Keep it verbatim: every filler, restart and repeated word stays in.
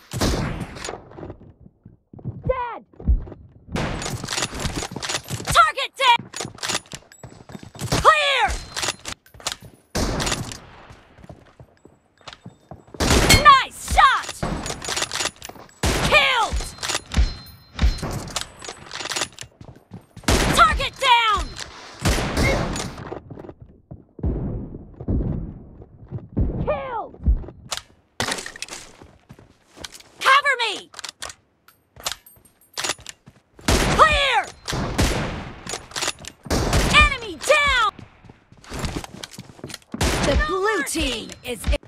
Dead! Target dead! Clear! Nice shot! Killed! Target down! Killed! Cover me! Clear! Enemy down! The blue team is